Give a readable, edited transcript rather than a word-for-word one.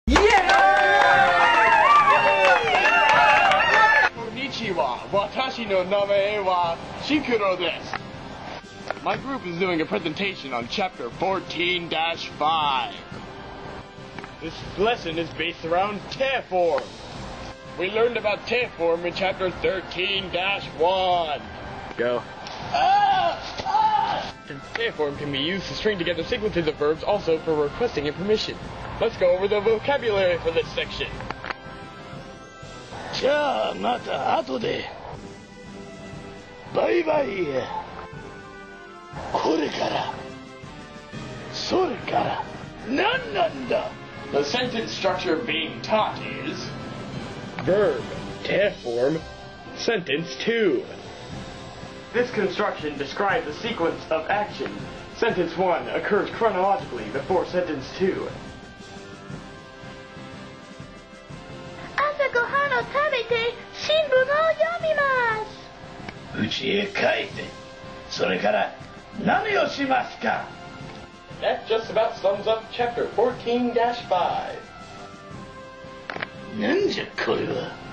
Konnichiwa, watashi no name wa Shikuro desu. My group is doing a presentation on chapter 14-5. This lesson is based around te form. We learned about te form in chapter 13-1. Go. Since te form can be used to string together sequences of verbs also for requesting information. Let's go over the vocabulary for this section. じゃあまた後で。バイバイ。これから。それから。何なんだ。 The sentence structure being taught is verb, te form, sentence 2. This construction describes a sequence of action. Sentence 1 occurs chronologically before sentence 2. 朝ごはんを食べて新聞を読みます。 家へ帰って、それから何をしますか。 That just about sums up chapter 14-5. なんじゃこれは。